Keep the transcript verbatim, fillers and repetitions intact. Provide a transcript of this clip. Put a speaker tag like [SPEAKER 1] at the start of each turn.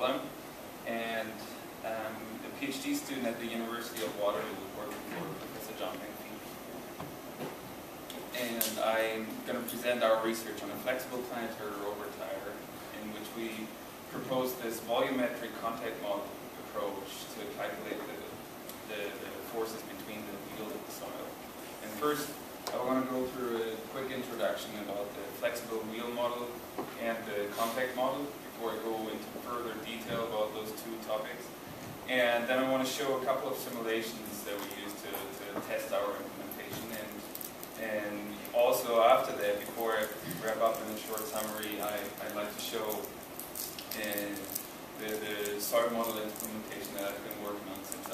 [SPEAKER 1] Fulham, and um, a PhD student at the University of Waterloo, working for Professor John Penfield. And I'm going to present our research on a flexible planetary rover tire, in which we propose this volumetric contact model approach to calculate the, the, the forces between the wheel and the soil. And first, I want to go through a quick introduction about the flexible wheel model and the contact model before I go into further detail about those two topics. And then I want to show a couple of simulations that we use to, to test our implementation. And, and also after that, before I wrap up in a short summary, I, I'd like to show uh, the, the soil model implementation that I've been working on since